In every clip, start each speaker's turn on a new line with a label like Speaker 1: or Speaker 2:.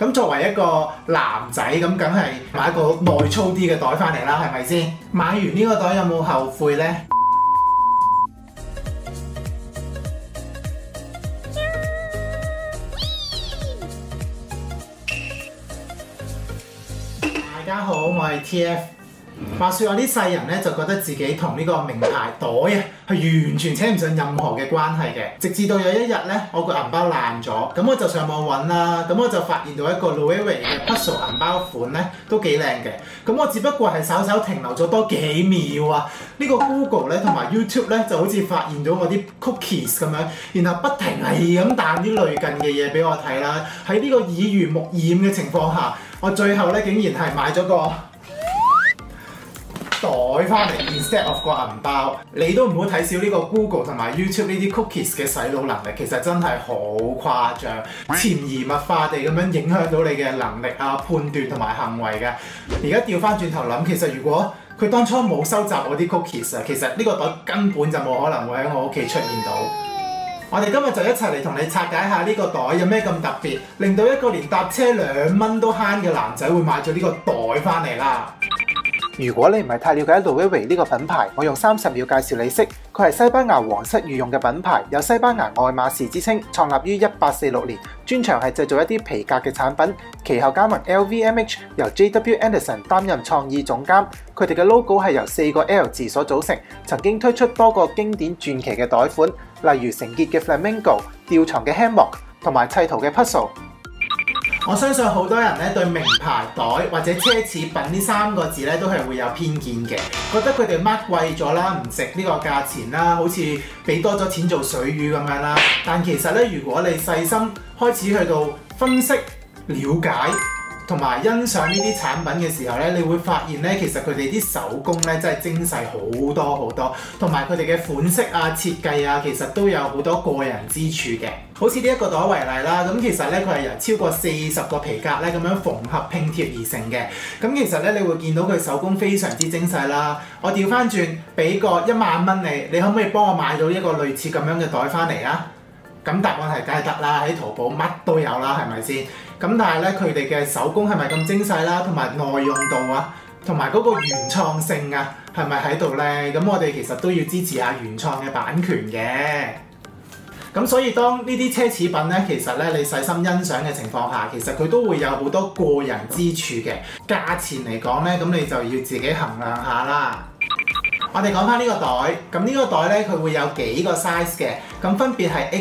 Speaker 1: 咁作為一個男仔，咁梗係買一個內粗啲嘅袋翻嚟啦，係咪先？買完呢個袋有冇後悔呢？大家好，我係 TF。話說我啲世人咧就覺得自己同呢個名牌袋啊係完全扯唔上任何嘅關係嘅，直至到有一日咧，我個銀包爛咗，咁我就上網揾啦，咁我就發現到一個 Loewe 嘅 Puzzle 銀包款咧都幾靚嘅，咁我只不過係稍稍停留咗多幾秒啊，呢個 Google 咧同埋 YouTube 咧就好似發現咗我啲 cookies 咁樣，然後不停係咁彈啲類近嘅嘢俾我睇啦，喺呢個耳濡目染嘅情況下，我最後咧竟然係買咗個袋翻嚟 instead of 個銀包，你都唔好睇小呢個 Google 同埋 YouTube 呢啲 cookies 嘅洗腦能力，其實真係好誇張，潛移默化地咁樣影響到你嘅能力啊、判斷同埋行為嘅。而家調翻轉頭諗，其實如果佢當初冇收集我啲 cookies 啊，其實呢個袋根本就冇可能會喺我屋企出現到。我哋今日就一齊嚟同你拆解下呢個袋有咩咁特別，令到一個連搭車2蚊都慳嘅男仔會買咗呢個袋翻嚟啦。
Speaker 2: 如果你唔係太了解 Loewe 呢個品牌，我用30秒介紹你識。佢係西班牙皇室御用嘅品牌，有西班牙愛馬仕之稱，創立於1846年，專長係製造一啲皮革嘅產品。其後加盟 LVMH， 由 JW Anderson 擔任創意總監。佢哋嘅 logo 係由4個 L 字所組成，曾經推出多個經典傳奇嘅袋款，例如成結嘅 Flamingo、吊床嘅 Hammock 同埋砌圖嘅 Puzzle。
Speaker 1: 我相信好多人咧對名牌袋或者奢侈品呢3個字咧都係會有偏見嘅，覺得佢哋 mark 貴咗啦，唔值呢個價錢啦，好似俾多咗錢做水魚咁樣啦。但其實咧，如果你細心開始去到分析、了解同埋欣賞呢啲產品嘅時候咧，你會發現咧，其實佢哋啲手工咧真係精細好多好多，同埋佢哋嘅款式啊、設計啊，其實都有好多個人之處嘅。好似呢一個袋為例啦，咁其實咧佢係由超過40個皮革咧咁樣縫合拼貼而成嘅。咁其實咧你會見到佢手工非常之精細啦。我調翻轉俾個1萬蚊你可唔可以幫我買到一個類似咁樣嘅袋翻嚟啊？咁答案係梗係得啦，喺淘寶乜都有啦，係咪先？咁但係咧佢哋嘅手工係咪咁精細啦？同埋耐用度啊，同埋嗰個原創性啊，係咪喺度咧？咁我哋其實都要支持下原創嘅版權嘅。咁所以當呢啲奢侈品咧，其實咧你細心欣賞嘅情況下，其實佢都會有好多個人之處嘅。價錢嚟講咧，咁你就要自己衡量下啦。我哋講翻呢個袋，咁呢個袋咧佢會有幾個 size 嘅，咁分別係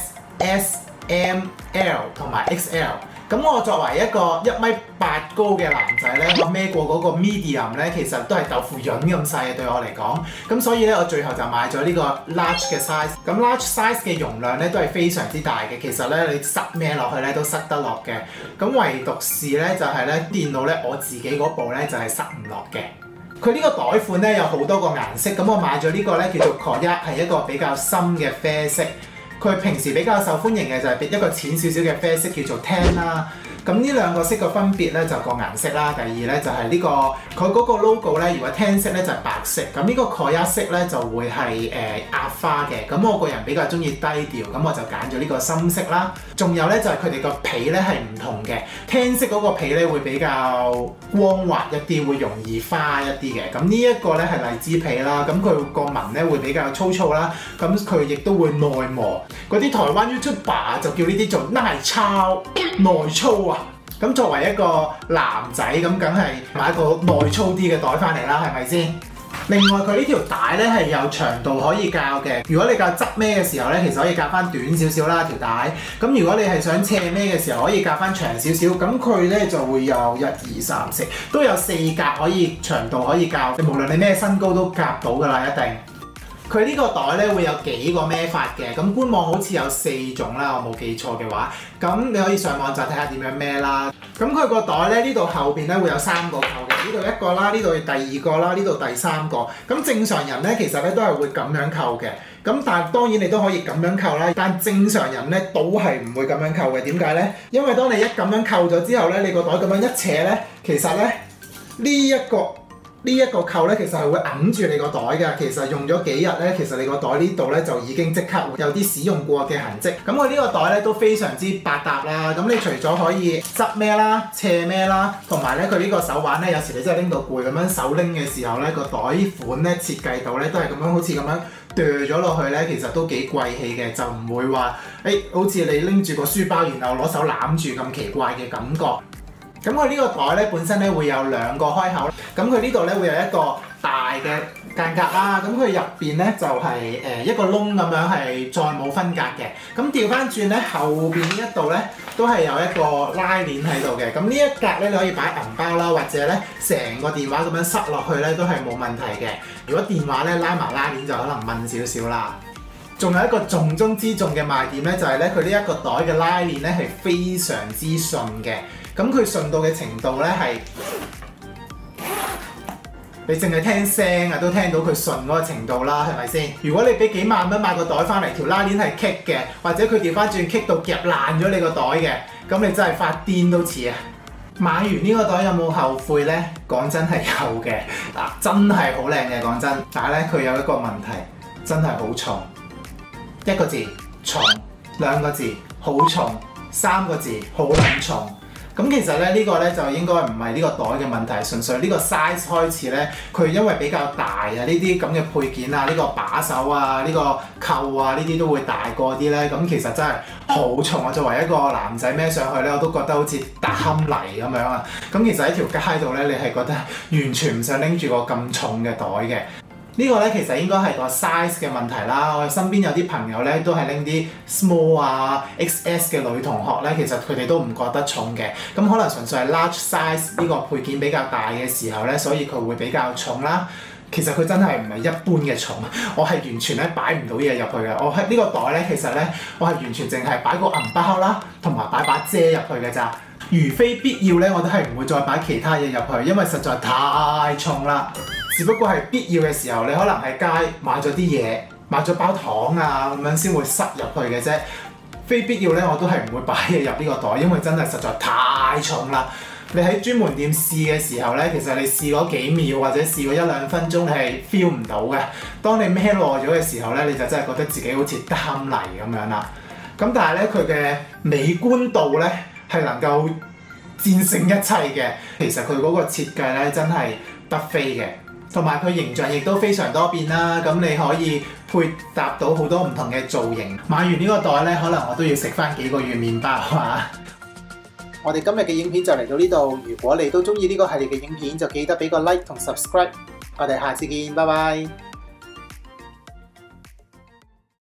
Speaker 1: XS、S、M、L 同埋 XL。咁我作為一個1.8米高嘅男仔咧，我孭過嗰個 medium 咧，其實都係豆腐潤咁細嘅對我嚟講。咁所以咧，我最後就買咗呢個 large 嘅 size。咁 large size 嘅容量咧都係非常之大嘅。其實咧你塞咩落去咧都塞得落嘅。咁唯獨是咧就係咧電腦咧我自己嗰部咧就係塞唔落嘅。佢呢個袋款咧有好多個顏色。咁我買咗呢個咧叫做 Coral， 係一個比較深嘅啡色。佢平時比較受歡迎嘅就係一個淺少少嘅啡色叫做 Tan 啦。咁呢兩個色嘅分別咧就個顏色啦。第二咧就係呢個佢嗰個 logo 咧，如果 Tan 色咧就係白色，咁呢個 Coral 色咧就會係壓花嘅。咁我個人比較中意低調，咁我就揀咗呢個深色啦。仲有咧就係佢哋個皮咧係唔同嘅，Tan 色嗰個皮咧會比較光滑一啲，會容易花一啲嘅。咁呢一個咧係荔枝皮啦，咁佢個紋咧會比較粗糙啦，咁佢亦都會耐磨。嗰啲台灣 YouTuber 就叫呢啲做耐操、耐粗啊。咁作為一個男仔，咁梗係買一個耐粗啲嘅袋翻嚟啦，係咪先？另外佢呢條帶咧係有長度可以校嘅。如果你校側孭嘅時候咧，其實可以校翻短少少啦條帶。咁如果你係想斜孭嘅時候，可以校翻長少少。咁佢咧就會有1、2、3、4，都有4格可以長度可以校。無論你咩身高都夾到㗎啦，一定。佢呢個袋咧會有幾個孭法嘅，咁官網好似有4種啦，我冇記錯嘅話，咁你可以上網就睇下點樣孭啦。咁佢個袋咧呢度後邊咧會有3個扣嘅，呢度1個啦，呢度第2個啦，呢度第3個。咁正常人咧其實咧都係會咁樣扣嘅，咁但係當然你都可以咁樣扣啦，但正常人咧都係唔會咁樣扣嘅。點解咧？因為當你一咁樣扣咗之後咧，你個袋咁樣一扯咧，其實咧呢一個呢一個扣咧，其實係會揞住你個袋㗎。其實用咗幾日咧，其實你個袋呢度咧就已經即刻會有啲使用過嘅痕跡。咁佢呢個袋咧都非常之百搭啦。咁你除咗可以側孭啦、斜孭啦，同埋咧佢呢個手環咧，有時你真係拎到攰咁樣手拎嘅時候咧，個袋款咧設計到咧都係咁樣，好似咁樣掉咗落去咧，其實都幾貴氣嘅，就唔會話好似你拎住個書包然後攞手攬住咁奇怪嘅感覺。咁佢呢個袋咧本身咧會有2個開口，咁佢呢度咧會有一個大嘅間隔啦，咁佢入邊咧就係一個窿咁樣，係再冇分隔嘅。咁調翻轉咧後邊呢一度咧都係有一個拉鏈喺度嘅。咁呢一格咧你可以擺銀包啦，或者咧成個電話咁樣塞落去咧都係冇問題嘅。如果電話咧拉埋拉鏈就可能問少少啦。仲有一個重中之重嘅賣點咧，就係咧佢呢一個袋嘅拉鏈咧係非常之順嘅。咁佢順到嘅程度咧係，你淨係聽聲啊都聽到佢順嗰個程度啦，係咪先？如果你俾幾萬蚊買個袋翻嚟，條拉鏈係棘嘅，或者佢調翻轉棘到夾爛咗你個袋嘅，咁你真係發癲都似啊！買完呢個袋有冇後悔呢？講真係有嘅，真係好靚嘅講真。但係咧佢有一個問題，真係好重。1個字重，2個字好重，3個字好撚重。咁其實咧呢個咧就應該唔係呢個袋嘅問題，純粹呢個 size 開始咧，佢因為比較大啊，呢啲咁嘅配件啊，呢個把手啊，呢個扣啊，呢啲都會大過啲咧。咁其實真係好重啊！作為一個男仔孭上去咧，我都覺得好似擔泥咁樣啊。咁其實喺條街度咧，你係覺得完全唔想拎住個咁重嘅袋嘅。呢個咧其實應該係個 size 嘅問題啦。我身邊有啲朋友咧都係拎啲 small 啊、XS 嘅女同學咧，其實佢哋都唔覺得重嘅。咁可能純粹係 large size 呢個配件比較大嘅時候咧，所以佢會比較重啦。其實佢真係唔係一般嘅重，我係完全咧擺唔到嘢入去嘅。我喺呢個袋咧，其實咧我係完全淨係擺個銀包啦，同埋擺把遮入去嘅咋。如非必要咧，我都係唔會再擺其他嘢入去，因為實在太重啦。只不過係必要嘅時候，你可能喺街買咗啲嘢，買咗包糖啊咁樣先會塞入去嘅啫。非必要咧，我都係唔會擺嘢入呢個袋，因為真係實在太重啦。你喺專門店試嘅時候咧，其實你試嗰幾秒或者試嗰1-2分鐘，你係 feel 唔到嘅。當你孭耐咗嘅時候咧，你就真係覺得自己好似擔泥咁樣啦。咁但係咧，佢嘅美觀度咧係能夠戰勝一切嘅。其實佢嗰個設計咧真係不菲嘅。同埋佢形象亦都非常多變啦，咁你可以配搭到好多唔同嘅造型。買完呢個袋咧，可能我都要食翻幾個月麵包啊！
Speaker 2: 我哋今日嘅影片就嚟到呢度。如果你都中意呢個系列嘅影片，就記得俾個 like 同 subscribe。我哋下次見，拜拜。